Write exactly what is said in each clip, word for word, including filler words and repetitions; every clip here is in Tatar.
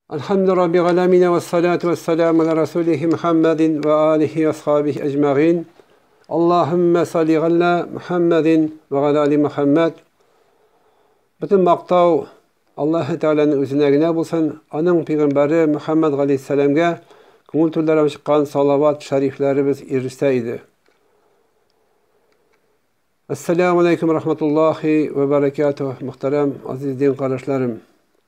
الحمد رب العالمين والصلاة والسلام على رسوله محمد وآله وأصحابه أجمعين. اللهم صل على محمد وعلى آل محمد. Bütün maqtav Allah Teala'nın özüne gine bulsun. Onun peygamberi Muhammed Aleyhisselam'a көңіл türlerden çıkan salavat şeriflerimiz iristeydi. Esselamu Aleyküm Rahmetullahi ve Berekatuhu. Muhterem aziz din kardeşlerim.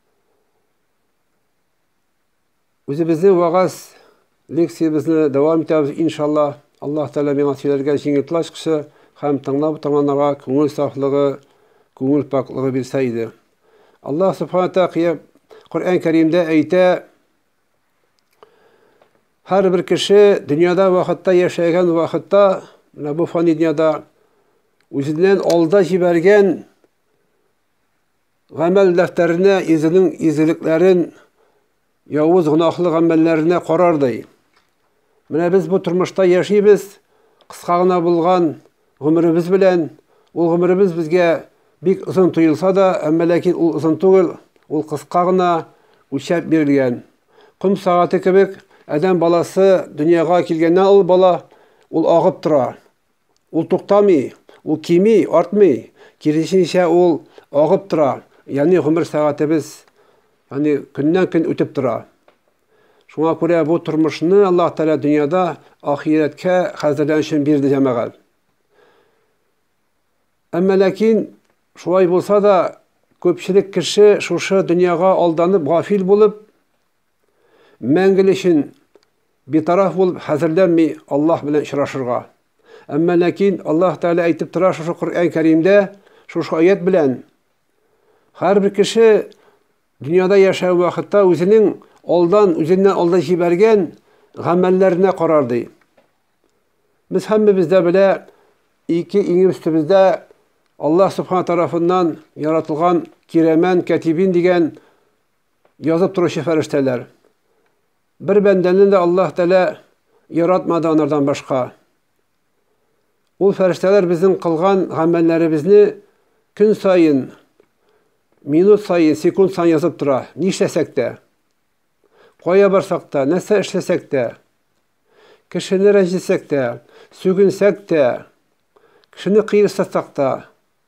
Özümüzün vaaz leksiyamızı devam ederiz inşallah. Allah Teala menasilerge jеңілтіл ашқысы, hem тыңлап тыңланарға көңіл сафлығы, көңіл паклығы bilseydi. Allah Subhanahu wa Ta'ala Kur'an-ı Kerim'de ayette her bir kişi dünyada vakitte yaşayan vakitte bu fani dünyada özünden alda jibergen amel defterine izinin iziliklerin yavuz günahlı amellerine qarardı. Mine biz bu turmuşta yaşayız, kısa gına bulgan ömrümüz bilen, ol ömrümüz bizge bik uzun tuyulsa da, ama lakin ol uzun tuyul, ol kısa gına uçap berilgen. Kum saati kibik, adam balası dünyaya kelgenden ol bala, ol ağıp tura. Ol tuqtamay, ol kimi, artmay, kirişinşe ol ağıp tura. Yani ömür saati biz, yani günden gün ötüp tura. Şuna göre bu turmuşunu Allah Teala dünyada ahiretke hazırlanışın birdi cemaat. Ama lakin şuay bolsa da köpçilik kişi şuşu dünyaya aldanıp gafil bulup мәңгілішін bir taraf bulup hazırlanmay Allah bilen şıraşırga. Ama lakin Allah Teala aytıp tura şu Kur'an-ı Kerim'de şu ayet bilen her bir kişi dünyada yaşayan vakitte özünün aldan, özünden aldan jibergen amellerine qarardı. Biz hemmimizde bile iki iğim üstümüzde Allah Subhanahu tarafından yaratılgan kiremen, katibin diyen yazıp duruşu ferişteler. Bir bendenin de Allah Teala yaratmadı onlardan başka. O ferişteler bizim kılgan amellerimizni gün sayın, minut sayın, sekund sayın yazıp dura. Ne işlesek de, koya barsak da, nese işlesek de, kişini rencitsek de, sügünsek de, kişini kıyırsasak da,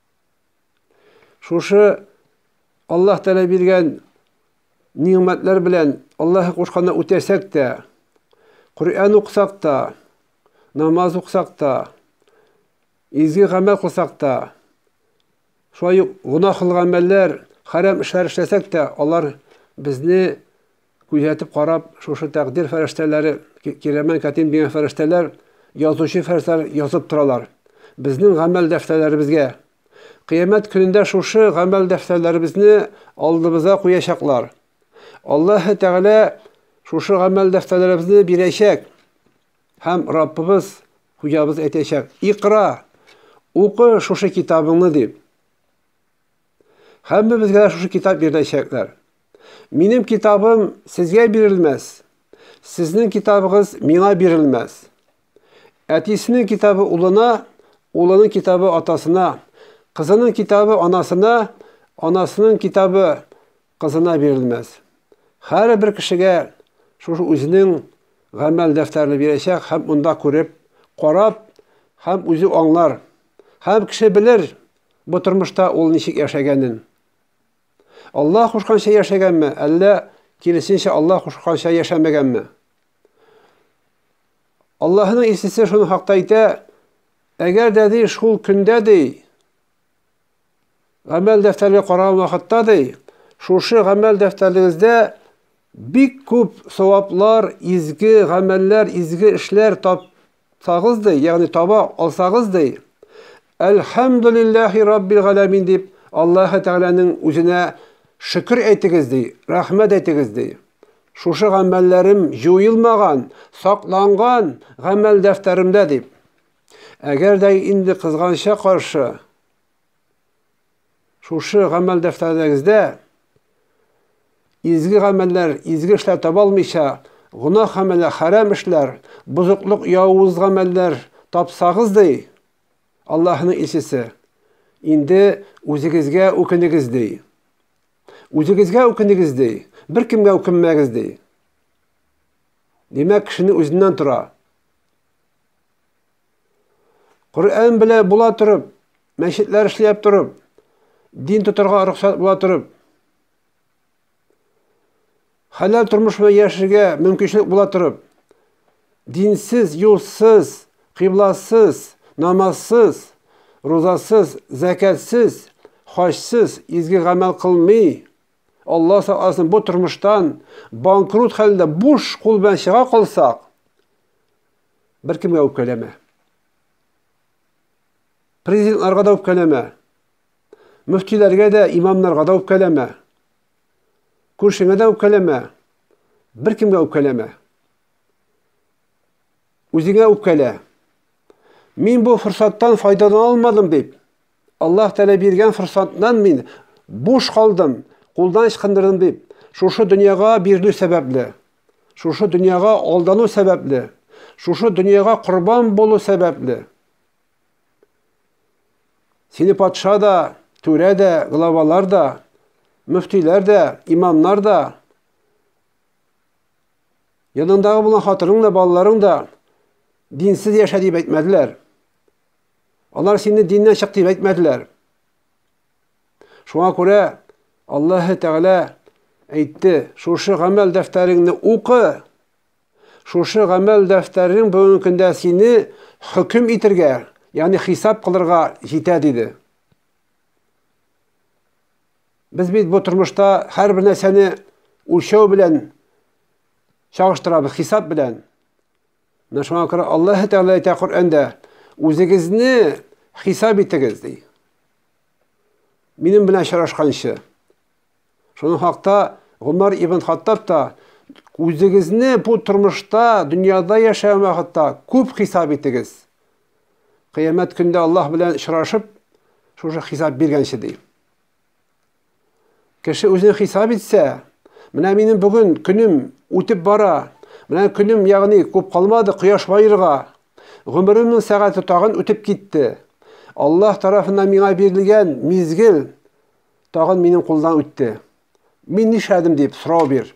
şuşu Allah Teala bilgen nimetler bilen Allah'a koşkanına ötesek de, Kur'an okusak da, namaz okusak da, izgi amel kılsak da, şuay günahlı ameller, haram işler işlesek de, onlar bizni küzetip qarab, şuşu takdir ferişteleri, kiremen katim diyen ferişteler, yazıcı ferişteler yazıp turalar. Biznin amel defterlerimizge. Kıyamet gününde şuşu amel defterlerimizni aldığımıza koyacaklar. Allah Teala şuşu amel defterlerimizni bilecek. Hem Rabbimiz hücabız etecek. İkra, oku şuşu kitabını deyip. Hem bizge şuşu kitap bilecekler. Benim kitabım sizge birilmez. Sizin kitabınız mina birilmez. Etisinin kitabı uluna, ulanın kitabı atasına, kızının kitabı anasına, anasının kitabı kızına verilmez. Her bir kişiye şu özünün amel defterini verecek, hem onda görüp, qarab, hem özü anlar, hem kişi bilir bu turmuşta ol nişik yaşaganın. Allah hoşkan şey yaşagan mı? Eller kirisince Allah hoşkan şey yaşamagan mı? Allah'ın istisi şunu haktaydı, eğer dedi şu günde de amel defterleri qaran vakitte de şuşu amel defterlerinizde bir küp sevaplar, izgi ameller, izgi işler tapsağızdı, yani taba alsağızdı. Elhamdülillahi Rabbil alemin deyip Allah Teala'nın özüne şükür ettigizdi, rahmet ettigizdi. Şuşu amellerim juyulmagan, saklangan amel defterimde deyip. Eğer de indi kızganışa karşı şuşu amel defterlerinizde izgi ameller, izgi işler tabalmışa, günah ameller, haram işler, bozukluk, yavuz ameller tapsağızdı. Allah'ın işisi. İndi özünüzge ökünügizdi. Özünüzge ökünügizdi. bir kimгә үкенмәгез ди. Демәк, кешене үзеннән тора. Коръән белән була торып, мәчетләр эшләп торып, дин тотарга рөхсәт була торып, халал тормыш белән яшәргә мөмкинлек була торып, динсез, юлсыз, кыйбласыз, намазсыз, розасыз, зәкатсыз, хаҗсыз, изге гамәл кылмый, Алла сакласын, бу тормыштан банкрот хәлдә буш кул белән чыга калсак, бер кемгә үпкәләмә. Президентларга да үпкәләмә. Мөфтиләргә дә, имамнарга да үпкәләмә. Күршеңә дә үпкәләмә. Бер кемгә үпкәләмә. Үзеңә үпкәлә. Мин бу форсаттан файдалана алмадым дип, Аллаһ Тәгалә биргән форсаттан мин буш калдым, кулдан ычкындырдым дип, шушы дөньяга бирелү сәбәпле, шушы дөньяга алдану сәбәпле, шушы дөньяга корбан булу сәбәпле. Сине патша да, түрә дә, главалар да, мөфтиләр дә, имамнар да, янындагы булган хатының да, балаларың да динсез яшә дип әйтмәделәр. Алар сине диннән чык дип әйтмәделәр. Шуңа күрә Аллаһ Тәгалә әйтте, шушы гамәл дәфтәреңне укы. Шушы гамәл дәфтәрең бүгенге көндә сине хөкем итәргә, ягъни хисап кылырга җитә диде. Без бит бу тормышта һәр бер нәрсәне үлчәү белән чагыштырабыз, хисап белән. Менә шуңа күрә Аллаһ Тәгалә әйтә Коръәндә, үзегезне хисап итегез ди. Минем белән очрашканчы. Шуның хакта Гомар ибн Хаттаб та үзегезне бу тормышта, дөньяда яшәгән вакытта күп хисап итегез. Кыямәт көндә Аллаһ белән очрашып, шушы хисап биргәнче ди. Кеше үзен хисап итсә, менә минем бүген көнем үтеп бара, менә көнем ягъни күп калмады, кояш баерга. Гомеремнең сәгате тагын үтеп китте. Аллаһ тарафыннан миңа бирелгән мизгел тагын минем кулдан үтте. Мин нишләдем дип сорау бир.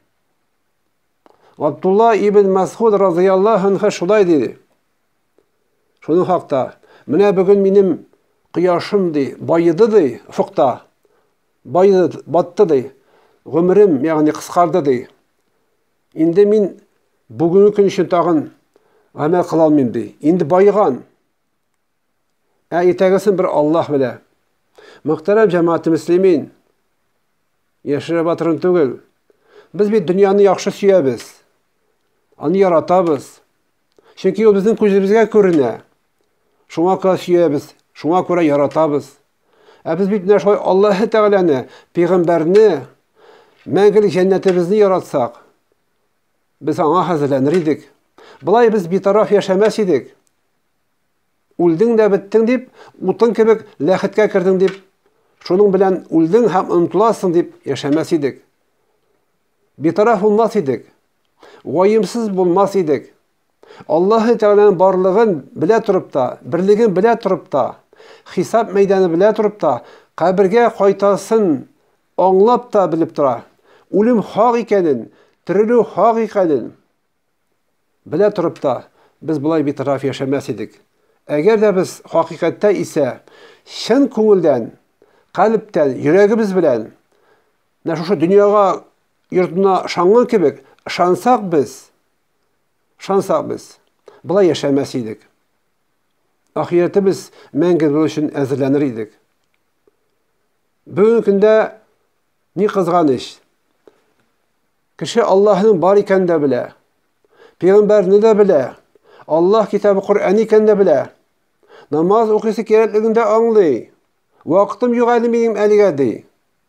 Абдулла ибн Мас'уд разыяллаһу анһу шулай диде. Шуның хакта, менә бүген минем кояшым ди, байыды ди, фукта. Байыды, батты ди. Гомерем, ягъни кыскарды ди. Инде мин бүгенге көн өчен тагын гамәл кыла алмыйм ди. Инде байыган. Ә итәгесен бер Аллаһ белә. Мөхтәрәм җәмәгать мөслимин, яшерә батырын түгел. Без бит дөньяны яхшы сөябез. Аны яратабыз. Чөнки ул безнең күзебезгә күренә. Шуңа күрә сөябез, шуңа күрә яратабыз. Ә без бит менә шулай Аллаһ Тәгаләне, пәйгамбәрне, мәңгелек җәннәтебезне яратсак, без аңа хәзерләнер идек. Былай без битараф яшәмәс идек. Үлдең дә биттең дип, утын кебек ләхеткә кирдең дип, шуның белән үлдең һәм онытыласың дип яшәмәс идек. Битараф булмас идек. Ваемсыз булмас идек. Аллаһ Тәгаләнең барлыгын белә торып та, берлеген белә торып та, хисап мәйданы белә торып та, кабергә кайтасын аңлап та белеп тора. Үлем хак икәнен, терелү хак икәнен белә торып та, без булай битараф яшәмәс идек. Әгәр дә без хакыйкатьтә исә чын күңелдән, калептән, йөрәгебез белән менә шушы дөньяга йортына ышанган кебек ышансак без, ышансак без, булай яшәмәс идек. Ахиратыбыз мәңге булу өчен әзерләнер идек. Бүгенге көндә ни кызганыч. Кеше Аллаһның бар икәнен дә белә. Пәйгамбәрне дә белә. Аллаһ китабы Коръән икәнен дә белә. Намаз укыйсы кирәклеген дә аңлый. Вакытым юк әле минем әлегә ди.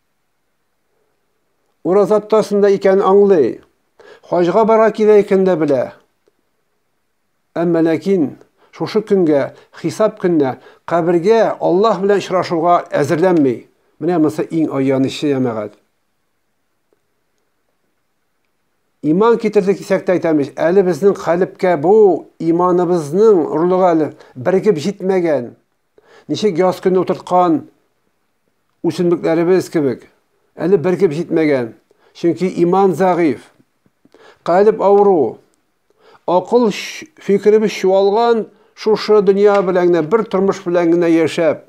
Ураза тотасында икәнен аңлый. Хаҗга бара кирәк икәнен дә белә. Әмма ләкин шушы көнгә, хисап көннә, кабергә Аллаһ белән очрашуга әзерләнми. Менә монысы иң аянычлы җәмәгать. Иман китердек дисәк тә әйтәбез, әле безнең калепкә бу иманыбызның урлыгы әле бергеп җитмәгән. Ничек яз көнне утырткан үсемлекләребез кебек, әле бергеп җитмәгән. Çünkü iman zayıf, kalp avru, akıl fikrimiz şualgan, şuşu dünya bilengine, bir turmuş bilengine yaşap,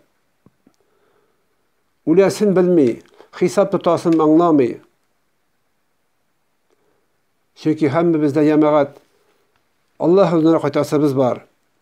ulesin bilmeyi, hesap tutasın anlamayı. Çünkü hem bizde yemeğat, Allah huzuruna kaytasımız var.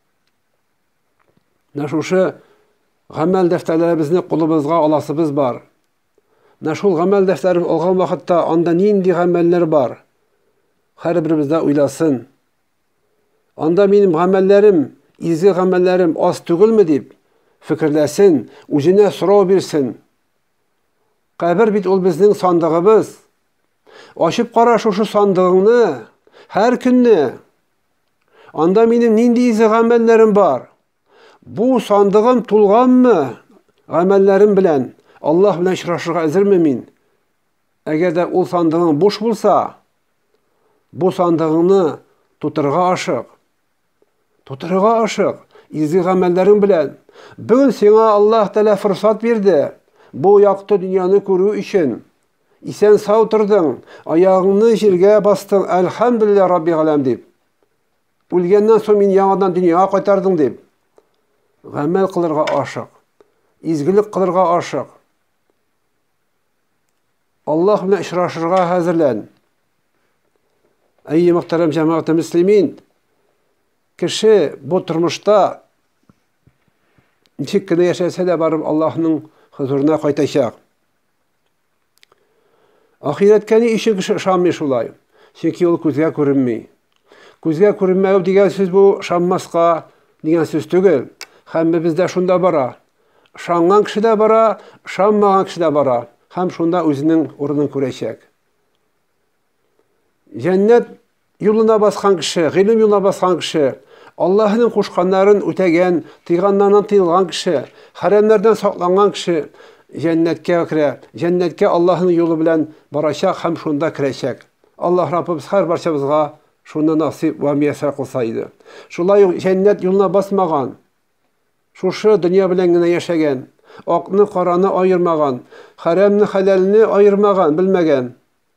Naşuşu gamel defterlerimizni kulubuzga alasımız var. Naşul gamel defteri olgan vakitte anda nindi gameller var. Her birimizde uylasın. Anda benim gamellerim, izgi gamellerim az tügül mü deyip fikirlesin, ucuna soru birsin. Kabir bit ol bizning sandığımız. Açıp kara şu sandığını, her günü. Anda benim nindi izgi gamellerim var. Bu sandığım tulgan mı? Gamellerim bilen. Allah bilen şıraşırga ezir mi min? Eğer de o sandığın boş bulsa, bu sandığını tuturga aşık. Tuturga aşık. İzgi gamellerin bilen. Bugün sana Allah Teala fırsat verdi. Bu yaktı dünyanı koru için. İsen sağ oturdun. Ayağını jirge bastın. Elhamdülillah Rabbi alem deyip. Ölgenden sonra min yağdan dünyaya qaytardın deyip. Gamel kılırga aşık. İzgilik kılırga aşık. Allah bilen işraşırga hazırlan. Ey muhterem cemaat-i müslimin, kişi bu turmuşta nişik kine yaşasa da barıp Allah'ın huzuruna kaytaşak. Ahiretkeni işi şammış olayım. Çünkü o kuzga görünmeyi. Kuzga görünmeyi diyen söz bu şammaska diyen söz tügül. Hem bizde şunda bara. Şangan kişi de bara, şanmagan kişi de bara. Hem şunda özünün orunun köreşek. Cennet yoluna baskan kişi, ilim yoluna baskan kişi, Allah'ın kuşkanların ötegen, tıyganlarından tıyılgan kişi, haremlerden saklangan kişi, cennetke kire, cennetke Allah'ın yolu bilen baraşak, hem şunda kireşek. Allah Rabbimiz her barşamızga şunda nasip ve miyeser kılsaydı. Şulay cennet yoluna basmagan, şuşu dünya bilengine yaşagan, aklını karanı ayırmagan, haremni halalini ayırmagan, bilmegen,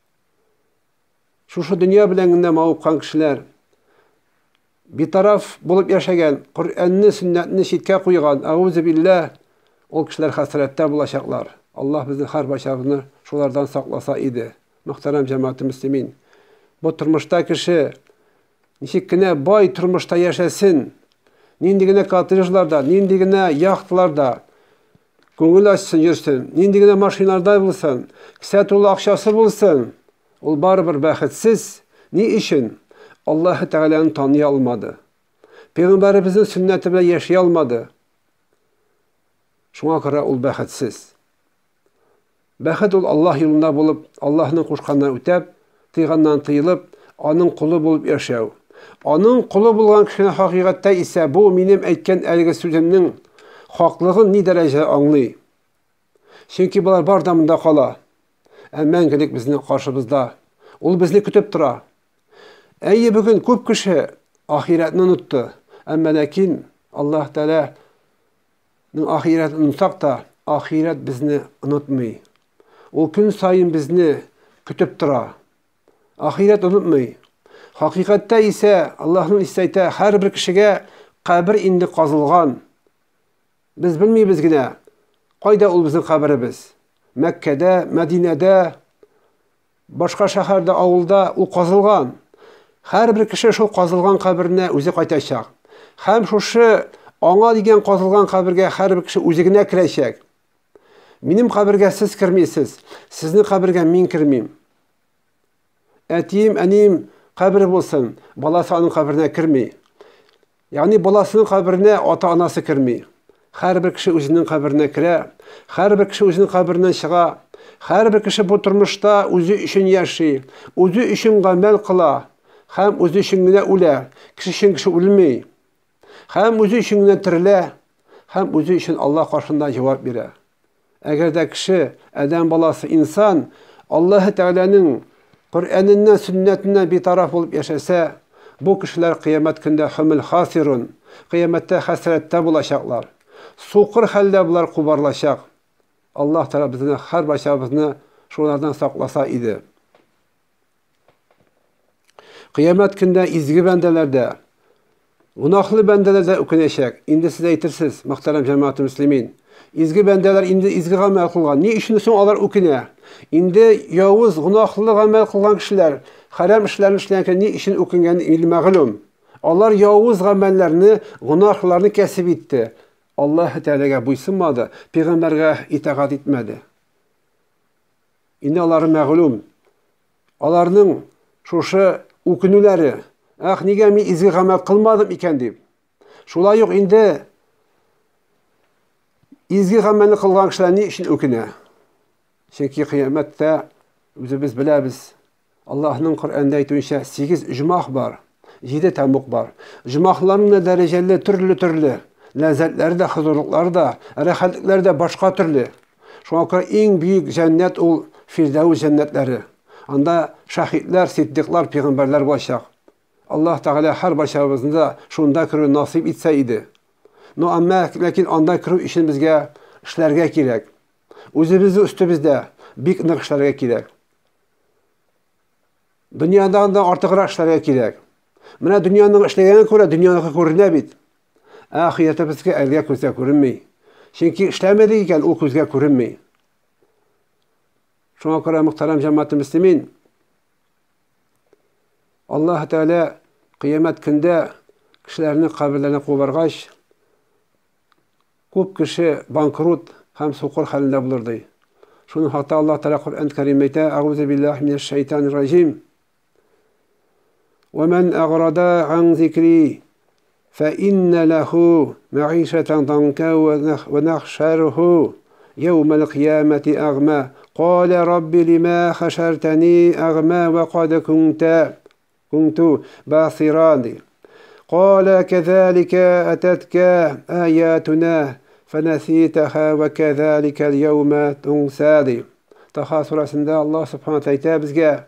şuşu dünya bilenginde mağupkan kişiler, bir taraf bulup yaşagan, Kur'an'ını, sünnetini şitke kuygan, Euzu billah, o kişiler hasrette bulaşaklar. Allah bizim her başarını şulardan saklasa idi. Muhterem cemaat-i müslimin. Bu turmuşta kişi, nişikine bay turmuşta yaşasın, nindigine katırıcılarda, nindigine yaxtılarda, gönül açsın yürsün, nindigine maşinlarda bulsun, kisatulu akşası bulsun, ol baribir bəxitsiz, ni işin? Allah-u Teala'nı tanıya almadı. Peygamberimizin sünneti bile yaşaya almadı. Şuna göre ol bəxitsiz. Bəxit ol Allah yolunda bulup, Allah'ın kuşkandan ötep, tıygandan tıyılıp, onun kulu bulup yaşav. Onun kulu bulgan kişinin hakikatte ise bu benim etken elgi sözümün haklığın ne derece anlay. Çünkü bunlar bardamında kala. Əməngilik bizim karşımızda. Ol bizni kütüp tura. Ey bugün köp kişi ahiretini unuttu. Ama lakin Allah Teala'nın ahiretini unutsak da ahiret bizni unutmay. O gün sayın bizni kütüp tura. Ahiret unutmay. Hakikatte ise Allah'ın isteyte her bir kişiye kabir indi kazılgan. Biz bilmeyiz yine. Kayda ol bizim kabirimiz. Mekke'de, Medine'de, başka şehirde, avulda o kazılgan. Her bir kişi şu kazılgan kabirine özü kaytaşak. Hem şu ana diyen kazılgan kabirge her bir kişi özüne kireşek. Benim kabirge siz kirmeysiz. Sizin kabirge min kirmeyim. Etiyim, enim kabiri bulsun. Balası onun kabirine kirmey. Yani balasının kabirine ata anası kirmey. Her bir kişi özünün kabirine kire. Her bir kişi özünün kabirinden çığa. Her bir kişi bu turmuşta özü için yaşay. Özü için gamel kıla. Hem özü için güne ule. Kişi için kişi ölmey. Hem özü için güne tirile. Hem özü için Allah karşısında cevap vere. Eğer de kişi, Adem balası insan, Allah-u Teala'nın Kur'an'ından, sünnetinden bir taraf olup yaşasa, bu kişiler kıyamet günde humul hasirun. Kıyamette hasrette bulaşaklar. Soğukur halde bunlar kubarlaşak. Allah Teala bizini her başarımızını şunlardan saklasa idi. Kıyamet günde izgi bendelerde, günahlı bendelerde ökünecek. İndi siz aytırsız, muhterem cemaat-i müslimin. İzgi bendeler indi izgi amel kılgan. Ni işini son alar öküne? İndi yavuz, günahlı amel kılgan kişiler, haram işlerini işleyenken ni işini öküngen il mağlum. Allah yavuz amellerini, günahlarını kesip itti. Allah Teala'ya buysunmadı, Peygamber'e itaat etmedi. İndi onları mağlum. Onların şuşu ökünüleri, ah niye mi izgi amel kılmadım iken deyip. Şulay yok indi izgi amelini kılgan kişiler ni için öküne? Çünkü kıyamette biz biliriz. Allah'ın Kur'an'da aytınca sekiz icmah var. yedi temuk var. Icmahların da dereceli türlü türlü. Lezzetleri de, huzurlukları da, rahatlıkları da başka türlü. Şu an en büyük cennet ol Firdevs cennetleri. Anda şahitler, siddiqlar, peygamberler başak. Allah Teala her başarımızda şunda kırı nasip etseydi. No amma lakin anda kırı işin bizge işlerge gerek. Özümüzü üstümüzde büyük nıkışlarga gerek. Dünyadan da artıqraq işlerge gerek. Mana dünyanın işlegene göre dünyanın görünə bit. Ahirete bizge elge közge görünmey. Çünkü işlemedi iken o közge görünmey. Şuna göre muhterem cemaat-i müslimin, Allah Teala kıyamet günde kişilerini kabirlerine kovargaç, köp kişi bankrut hem sokur halinde bulurdu. Şunu hatta Allah Teala Kur'an-ı Kerim'de "Euzu billahi mineşşeytanirracim. وَمَنْ أَغْرَدَ عَنْ ذِكْرِي فَإِنَّ لَهُ مَعِيشَةً ضَنْكًا وَنَحْشُرُهُ يَوْمَ الْقِيَامَةِ أَعْمَى قَالَ رَبِّ لِمَا حَشَرْتَنِي أَعْمَى وَقَدْ كُنْتَ كُنْتُ بَصِيرًا قَالَ كَذَلِكَ أَتَتْكَ آيَاتُنَا فَنَسِيتَهَا وَكَذَلِكَ الْيَوْمَ تُنْسَى." Taha surasında Allah subhanahu teala bizge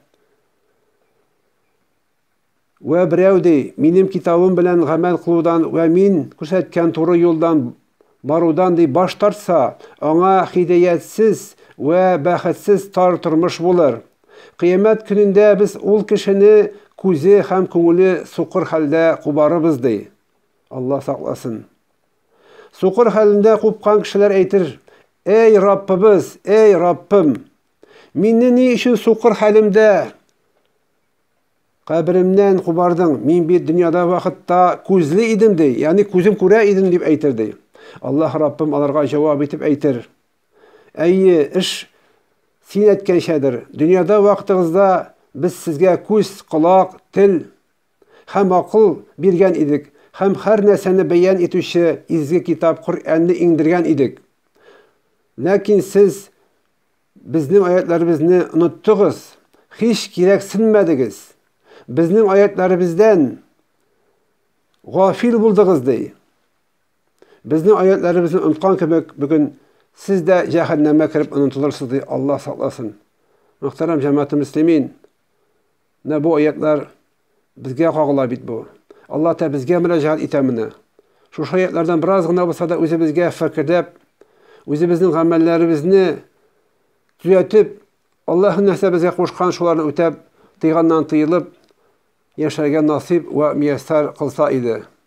ve birevdi benim kitabım bilen amel kılıdan ve min küsetken toru yoldan barudan di baş tartsa ona hidayetsiz ve bahitsiz tartırmış bulur. Kıyamet gününde biz ol kişini kuzi hem kunguli sukur halde kubarırız di. Allah saklasın. Sukur halinde kupkan kişiler eytir. Ey Rabbimiz, ey Rabbim, minni ni işin sukur halimde kabrimden kubardın. Min bir dünyada vakitta kuzli idim dey. Yani kuzum kure idim deyip eytirdi. Allah Rabbim alarga cevap etip eytir. Ey iş sin etken şeydir. Dünyada vakitinizde biz sizge kuz, kulak, til, hem akıl birgen idik. Hem her neseni beyan etüşü izgi kitap Kur'an'ı indirgen idik. Lakin siz bizim ayetlerimizni unuttunuz. Hiç gereksinmediniz. Bizim ayetlerimizden gafil buldunuz dey. Bizim ayetlerimizi unutkan gibi bugün siz de cehenneme kirip unutulursunuz dey. Allah saklasın. Muhterem cemaat-i müslimin, ne bu ayetler bizge kağıla bit bu. Allah da bizge müracaat etemini. Şu ayetlerden biraz gına olsa da özü bizge fikirlep, özü bizim amellerimizni düzeltip, Allah'ın nefse bizge koşkan şularını ötep, tıygandan tıyılıp, yaşarga nasip ve müyesser kılsa idi.